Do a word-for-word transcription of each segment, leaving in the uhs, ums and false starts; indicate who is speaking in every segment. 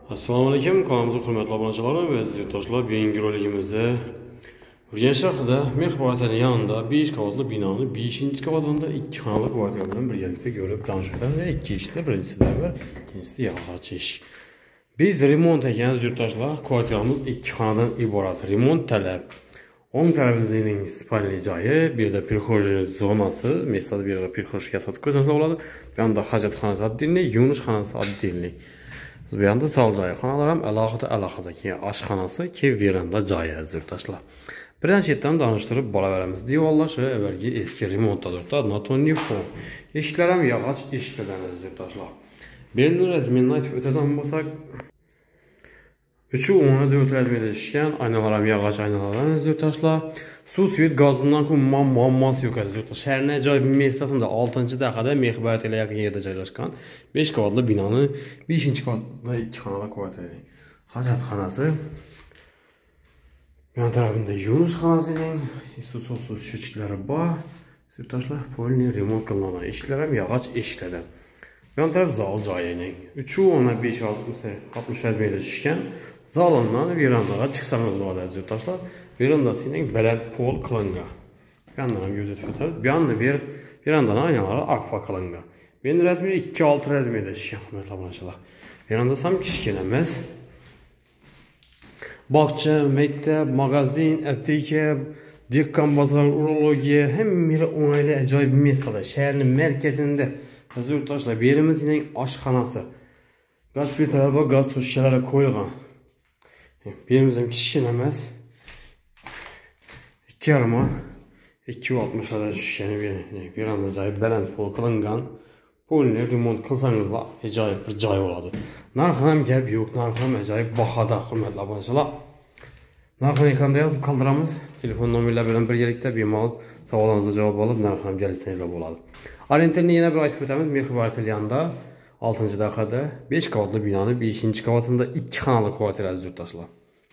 Speaker 1: Assalomu alaykum, kanalımıza hurmatli obunachilar va aziz yurtdoshlar. Bugungi roligimizda Urganch shahrida Mehbobning yanında besh qavatli binoni beshinchi qavatida ikki xonali kvartira bilan birgalikda ko'rib tanishib o'tamiz. Ikki eshikli, birinchisida bir, ikkinchisida yog'och eshik. Biz remont ekan yurtdoshlar, kvartiramiz ikki xonadan iborat. Remont talab. o'ng tarafimizning spalniy joyi, bir yerda prixожий zonasi, mesada bir yerda prixожий yasatib ko'rsangiz bo'ladi. Bu yerda hojatxonasi отдельный, yuvinish отдельный. Bu yerda sal joyi, xonalar ham alohida alohida, keyin oshxonasi, keyin veranda joyi yurtdoshlar. Birdan chetdan tanishtirib bo'laveramiz. Devorlar shu avvalgi eski remontda turibdi, notonli fon. Eshiklar ham yog'och eshiklardan yurtdoshlar. Beni razmerini aytib o'tadigan bo'lsak, uch o'n to'rt razmerda ishgan, aynalar ham yog'och aynalardan yurtdoshlar. Suv, svet, gazdan ku muammosi yo'q yurtdoshlar. Shaharning ajoyib mestasida oltinchi dahada Mehbobga yaqin yerda joylashgan besh qavatli binoni beshinchi qavatda ikki xonali kvartira. Hojatxonasi, yon tarafida yuvinish xonasining suv sho'chiklari bor. Yurtdoshlar polni remont qilingan. Eshiklar ham yog'och eshiklardan. Yon taraf zal joyining uch o'n besh oltmish razmerda tushgan. Zalondan verandaga chiqsangiz bo'ladi yurtdoshlar. Verandasining baland pol qilingan. Bu yerdan ham ko'rsatib o'tadi. Bu yerda verandaning oynalari akfa qilingan. Men rasmiy ikki olti razmerda tushgan, hurmatli obunachilar. Verandasi ham kichkina emas. Bog'cha, maktab, magazin, apteka, dekkan bozor, urologiya, hamma o'ng'ayli ajoyib mesada, shaharning markazida. Yurtdoshlar, bu yerimizning oshxonasi. Gaz plitalari bor, gaz to'shkalari qo'yilgan. Bu yerimiz ham kichkina emas. ikki yarim ikki oltmishlarda tushgan veranda joyi baland pol qilingan. Polni remont qilsangizlar ajoyib bir joy bo'ladi. Narxi ham gap yo'q, narxi ham ajoyib bahoda, hurmatli obunachilar. Narxini ekranda yozib qoldiramiz. Telefon nomerlari bilan birgalikda bemalol savollaringizga javob olib, narxini ham kelishsangizlar bo'ladi. Orientirni yana bir aytib o'tamiz. Mehbobning yanında oltinchi dahada besh qavatli binoni beshinchi qavatida ikki xonali kvartira yurtdoshlar.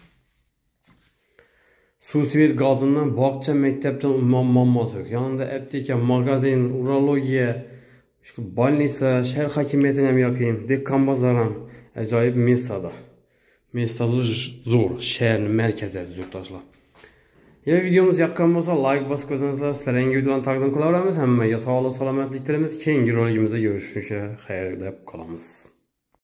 Speaker 1: Suv, svet, gazdan, bog'cha, maktabdan umuman muammosi yo'q. Yonida apteka, magazin, urologiya, больница, shahar hokimiyatining ham yaqin, dekkan bozor ham ajoyib mesada. Mesada zo'r, shaharning markazida yurtdoshlar. Eğer videomuz yoqqan bo'lsa, like bosib ko'rsangizlar, sizlarga videolarni taqdim qilaveramiz. Hammaga sog'lik, salomatlik tilaymiz. Keyingi roligimizda görüşüşe xayr deb qolamiz.